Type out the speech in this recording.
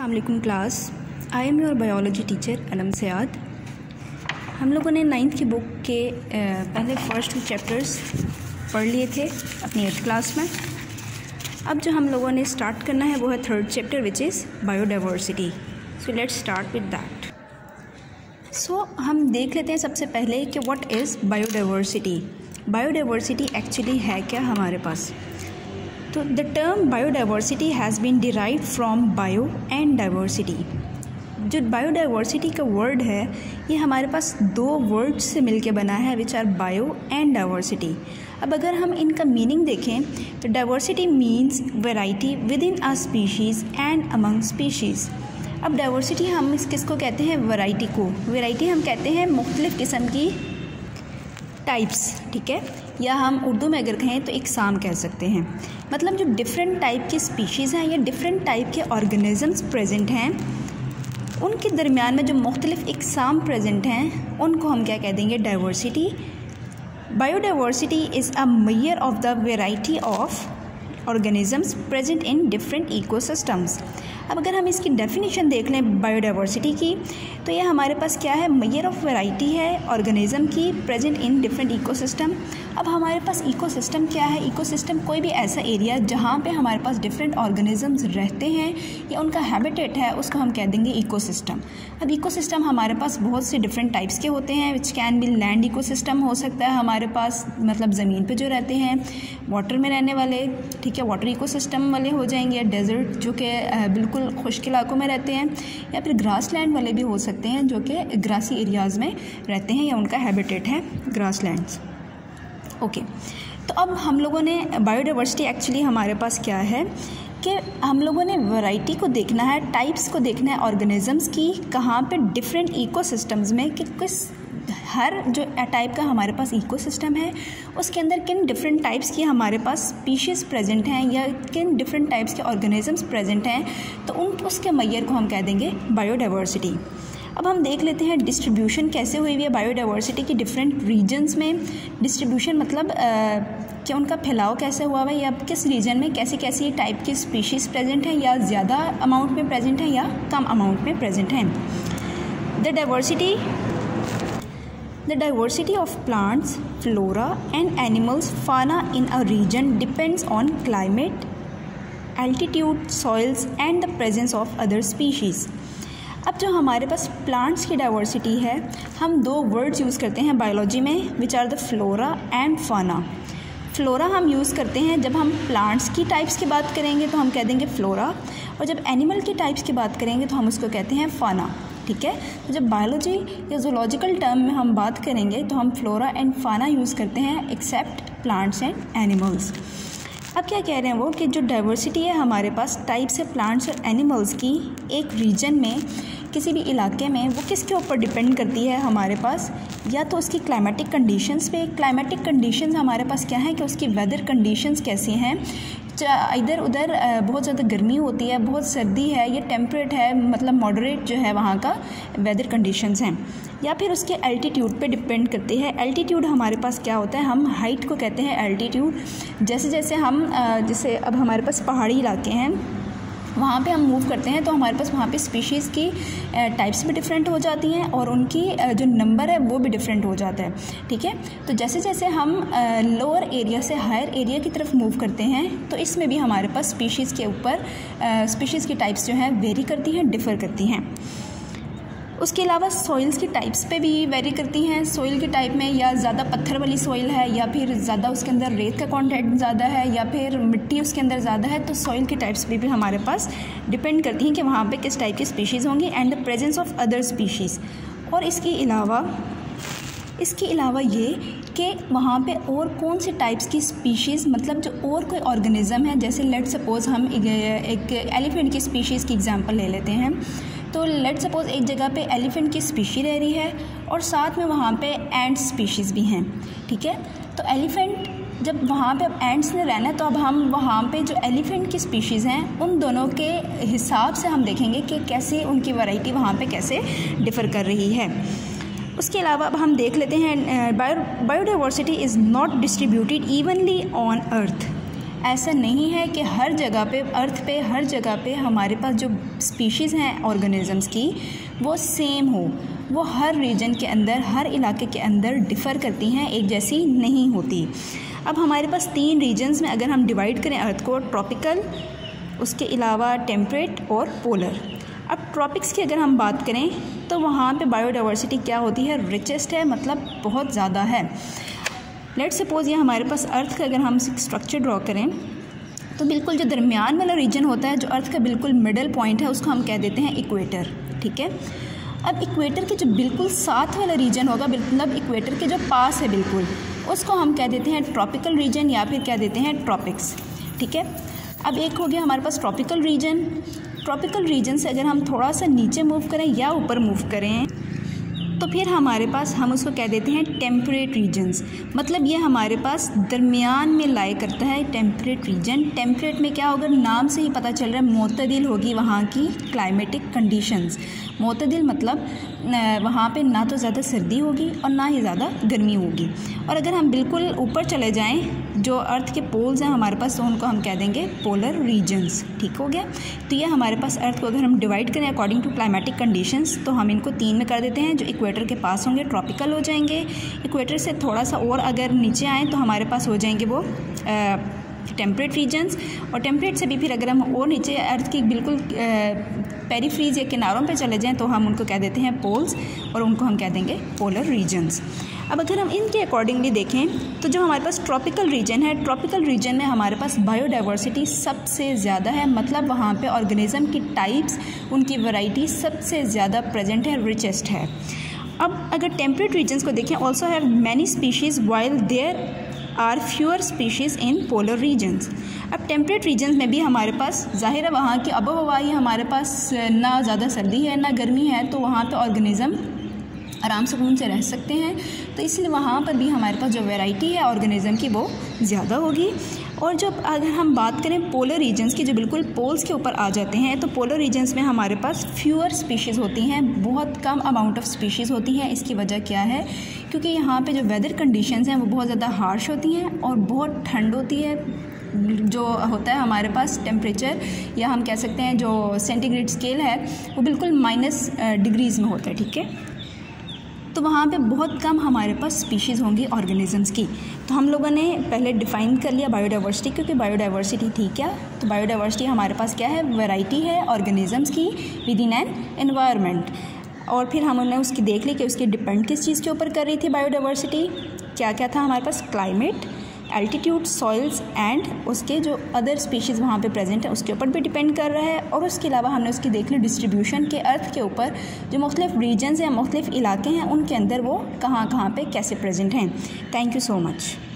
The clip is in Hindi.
अस्सलामुअलैकुम class. I am your biology teacher Anam Syed. हम लोगों ने 9th की बुक के पहले फर्स्ट 2 चैप्टर्स पढ़ लिए थे अपनी 8th क्लास में। अब जो हम लोगों ने स्टार्ट करना है वो है 3rd chapter which is biodiversity. So let's start with that. So हम देख लेते हैं सबसे पहले कि what is biodiversity. Biodiversity actually है क्या हमारे पास। तो the term biodiversity has been derived from bio and diversity. जो बायोडाइवर्सिटी का वर्ड है ये हमारे पास 2 वर्ड्स से मिलके बना है which are bio and diversity. अब अगर हम इनका मीनिंग देखें तो diversity means variety within a species and among species. अब डाइवर्सिटी हम किसको कहते हैं, वैरायटी को। वैरायटी हम कहते हैं मुख्तलिफ़ किस्म की टाइप्स, ठीक है, या हम उर्दू में अगर कहें तो इकसाम कह सकते हैं। मतलब जो डिफरेंट टाइप की स्पीशीज़ हैं या डिफरेंट टाइप के ऑर्गेनिज़म्स प्रेजेंट हैं उनके दरमियान में जो मुख्तलिफ़ इकसाम प्रेजेंट हैं उनको हम क्या कह देंगे, diversity. Biodiversity is a measure of the variety of organisms present in different ecosystems. अब अगर हम इसकी डेफिनेशन देख लें बायोडाइवर्सिटी की तो ये हमारे पास क्या है, मेजर ऑफ वैरायटी है ऑर्गेनिज़म की प्रेजेंट इन डिफरेंट इकोसिस्टम। अब हमारे पास इकोसिस्टम क्या है, इकोसिस्टम कोई भी ऐसा एरिया जहाँ पे हमारे पास डिफरेंट ऑर्गेनिज़म्स रहते हैं या उनका हैबिटेट है उसको हम कह देंगे इकोसिस्टम। अब इकोसिस्टम हमारे पास बहुत से डिफरेंट टाइप्स के होते हैं which can be land ecosystem हो सकता है हमारे पास, मतलब ज़मीन पे जो रहते हैं, वाटर में रहने वाले, ठीक है, वाटर इकोसिस्टम वाले हो जाएंगे, या डेजर्ट जो कि बिल्कुल खुश्क इलाकों में रहते हैं, या फिर ग्रास लैंड वाले भी हो सकते हैं जो कि ग्रासी एरियाज़ में रहते हैं या उनका हैबिटेट है ग्रास लैंड्स। ओके, तो अब हम लोगों ने बायोडाइवर्सिटी एक्चुअली हमारे पास क्या है कि हम लोगों ने वैरायटी को देखना है, टाइप्स को देखना है ऑर्गेनिज़म्स की, कहाँ पे डिफरेंट इकोसिस्टम्स में कि किस हर जो टाइप का हमारे पास इकोसिस्टम है उसके अंदर किन डिफरेंट टाइप्स की हमारे पास स्पीशीज़ प्रेजेंट हैं या किन डिफरेंट टाइप्स के ऑर्गेनिज़म्स प्रेजेंट हैं, तो उसके मेजर को हम कह देंगे बायोडाइवर्सिटी। अब हम देख लेते हैं डिस्ट्रीब्यूशन कैसे हुई हुई है बायोडाइवर्सिटी की डिफरेंट रीजन्स में। डिस्ट्रीब्यूशन मतलब कि उनका फैलाव कैसे हुआ है या किस रीजन में कैसी कैसी टाइप की स्पीशीज़ प्रेजेंट हैं, या ज़्यादा अमाउंट में प्रेजेंट हैं या कम अमाउंट में प्रेजेंट हैं। The diversity of plants, flora and animals, fauna in a region depends on climate, altitude, soils and the presence of other species. अब जो हमारे पास प्लांट्स की डाइवर्सिटी है हम 2 वर्ड्स यूज़ करते हैं बायोलॉजी में which are the flora and fauna. Flora हम यूज़ करते हैं जब हम प्लांट्स की टाइप्स की बात करेंगे तो हम कह देंगे फ्लोरा, और जब एनिमल की टाइप्स की बात करेंगे तो हम उसको कहते हैं फाना, ठीक है। तो जब बायोलॉजी या जूलॉजिकल टर्म में हम बात करेंगे तो हम फ्लोरा एंड फाना यूज़ करते हैं एक्सेप्ट प्लांट्स एंड एनिमल्स। अब क्या कह रहे हैं वो कि जो डाइवर्सिटी है हमारे पास टाइप्स है प्लांट्स और एनिमल्स की एक रीजन में, किसी भी इलाके में, वो किसके ऊपर डिपेंड करती है हमारे पास, या तो उसकी क्लाइमेटिक कंडीशंस पे। क्लाइमेटिक कंडीशंस हमारे पास क्या है कि उसकी वेदर कंडीशंस कैसी हैं, इधर उधर बहुत ज़्यादा गर्मी होती है, बहुत सर्दी है, ये टेम्परेट है, मतलब मॉडरेट जो है वहाँ का वेदर कंडीशंस हैं, या फिर उसके एल्टीट्यूड पे डिपेंड करती है। एल्टीट्यूड हमारे पास क्या होता है, हम हाइट को कहते हैं एल्टीट्यूड। जैसे जैसे हम जैसे अब हमारे पास पहाड़ी इलाके हैं वहाँ पे हम मूव करते हैं तो हमारे पास वहाँ पे स्पीशीज़ की टाइप्स भी डिफरेंट हो जाती हैं और उनकी जो नंबर है वो भी डिफरेंट हो जाता है, ठीक है। तो जैसे जैसे हम लोअर एरिया से हायर एरिया की तरफ मूव करते हैं तो इसमें भी हमारे पास स्पीशीज़ के ऊपर स्पीशीज़ की टाइप्स जो हैं वेरी करती हैं, डिफ़र करती हैं। उसके अलावा सॉइल्स की टाइप्स पे भी वेरी करती हैं। सॉइल के टाइप में या ज़्यादा पत्थर वाली सॉइल है या फिर ज़्यादा उसके अंदर रेत का कंटेंट ज़्यादा है या फिर मिट्टी उसके अंदर ज़्यादा है, तो सॉइल की टाइप्स पे भी हमारे पास डिपेंड करती हैं कि वहाँ पे किस टाइप की स्पीशीज़ होंगी and the presence of other species. और इसके अलावा ये कि वहाँ पे और कौन से टाइप्स की स्पीशीज़, मतलब जो और कोई ऑर्गेनिज़म है, जैसे लेट सपोज़ हम एक एलिफेंट की स्पीशीज़ की एग्जांपल ले लेते हैं। तो लेट सपोज़ एक जगह पे एलिफेंट की स्पीशी रह रही है और साथ में वहाँ पे एंट स्पीशीज़ भी हैं, ठीक है। तो एलिफेंट जब वहाँ पे अब एंट्स ने रहना है तो अब हम वहाँ पे जो एलिफेंट की स्पीशीज़ हैं उन दोनों के हिसाब से हम देखेंगे कि कैसे उनकी वैरायटी वहाँ पे कैसे डिफ़र कर रही है। उसके अलावा अब हम देख लेते हैं biodiversity is not distributed evenly on earth ऐसा नहीं है कि हर जगह पे, अर्थ पे हर जगह पे हमारे पास जो स्पीशीज़ हैं ऑर्गेनिज़म्स की वो सेम हो। वो हर रीजन के अंदर, हर इलाके के अंदर डिफ़र करती हैं, एक जैसी नहीं होती। अब हमारे पास 3 रीजन्स में अगर हम डिवाइड करें अर्थ को, ट्रॉपिकल, उसके अलावा टेम्परेट और पोलर। अब ट्रॉपिक्स की अगर हम बात करें तो वहाँ पे बायोडाइवर्सिटी क्या होती है, रिचेस्ट है, मतलब बहुत ज़्यादा है। लेट्स सपोज़ ये हमारे पास अर्थ का अगर हम स्ट्रक्चर ड्रॉ करें तो बिल्कुल जो दरमियान वाला रीजन होता है, जो अर्थ का बिल्कुल मिडल पॉइंट है, उसको हम कह देते हैं इक्वेटर, ठीक है। अब इक्वेटर के जो बिल्कुल साथ वाला रीजन होगा, मतलब इक्वेटर के जो पास है बिल्कुल, उसको हम कह देते हैं ट्रॉपिकल रीजन या फिर कह देते हैं ट्रॉपिक्स, ठीक है। अब एक हो गया हमारे पास ट्रॉपिकल रीजन। ट्रॉपिकल रीजन से अगर हम थोड़ा सा नीचे मूव करें या ऊपर मूव करें तो फिर हमारे पास, हम उसको कह देते हैं टेम्परेट रीजन्स, मतलब ये हमारे पास दरमियान में लाई करता है टेम्परेट रीजन। टेम्परेट में क्या होगा, नाम से ही पता चल रहा है, मोतदिल होगी वहाँ की क्लाइमेटिक कंडीशंस। मोतदिल मतलब वहाँ पे ना तो ज़्यादा सर्दी होगी और ना ही ज़्यादा गर्मी होगी। और अगर हम बिल्कुल ऊपर चले जाएं, जो अर्थ के पोल्स हैं हमारे पास, तो उनको हम कह देंगे पोलर रीजन्स, ठीक हो गया। तो ये हमारे पास अर्थ को अगर हम डिवाइड करें अकॉर्डिंग टू क्लाइमेटिक कंडीशंस, तो हम इनको 3 में कर देते हैं। जो इक्वेटर के पास होंगे ट्रॉपिकल हो जाएंगे, इक्वेटर से थोड़ा सा और अगर नीचे आएँ तो हमारे पास हो जाएंगे वो टेम्परेट रीजन्स, और टेम्परेट से भी फिर अगर हम और नीचे अर्थ की बिल्कुल पेरीफ्रीज या किनारों पे चले जाएं तो हम उनको कह देते हैं पोल्स, और उनको हम कह देंगे पोलर रीजन्स। अब अगर हम इनके अकॉर्डिंगली देखें तो जो हमारे पास ट्रॉपिकल रीजन है, ट्रॉपिकल रीजन में हमारे पास बायोडाइवर्सिटी सबसे ज़्यादा है, मतलब वहाँ पे ऑर्गेनिज्म की टाइप्स, उनकी वैरायटी सबसे ज़्यादा प्रेजेंट है, रिचेस्ट है। अब अगर टेम्परेट रीजन्स को देखें, also have many species while there are fewer species in polar regions. अब टेम्परेट रीजन्स में भी हमारे पास ज़ाहिर है वहाँ की आबो हवा ही हमारे पास ना ज़्यादा सर्दी है ना गर्मी है, तो वहाँ पे ऑर्गेनिज़म आराम सुकून से रह सकते हैं। तो इसलिए वहाँ पर भी हमारे पास जो वैरायटी है ऑर्गेनिज़म की वो ज़्यादा होगी। और जब अगर हम बात करें पोलर रीजन्स की, जो बिल्कुल पोल्स के ऊपर आ जाते हैं, तो पोलर रीजन्स में हमारे पास फ्यूअर स्पीशीज़ होती हैं, बहुत कम अमाउंट ऑफ स्पीशीज़ होती हैं। इसकी वजह क्या है, क्योंकि यहाँ पे जो वेदर कंडीशंस हैं वो बहुत ज़्यादा हार्श होती हैं और बहुत ठंड होती है। जो होता है हमारे पास टेम्परेचर, या हम कह सकते हैं जो सेंटीग्रेड स्केल है, वो बिल्कुल माइनस डिग्रीज़ में होता है, ठीक है। तो वहाँ पे बहुत कम हमारे पास स्पीशीज़ होंगी ऑर्गेनिजम्स की। तो हम लोगों ने पहले डिफ़ाइन कर लिया बायोडाइवर्सिटी, क्योंकि बायोडाइवर्सिटी थी क्या, तो बायोडाइवर्सिटी हमारे पास क्या है, वैरायटी है ऑर्गेनिजम्स की विद इन एन एनवायरनमेंट। और फिर हमने उसकी देख ली कि उसकी डिपेंड किस चीज़ के ऊपर कर रही थी बायोडाइवर्सिटी, क्या क्या था हमारे पास, क्लाइमेट, एल्टीट्यूड, सॉइल्स एंड उसके जो अदर स्पीशीज़ वहाँ पे प्रेजेंट है उसके ऊपर भी डिपेंड कर रहा है। और उसके अलावा हमने उसकी देख ली डिस्ट्रीब्यूशन के, अर्थ के ऊपर जो मुख्तलिफ रीजन्स हैं, मुख्तलिफ इलाके हैं, उनके अंदर वो कहाँ कहाँ पे कैसे प्रेजेंट हैं। Thank you so much.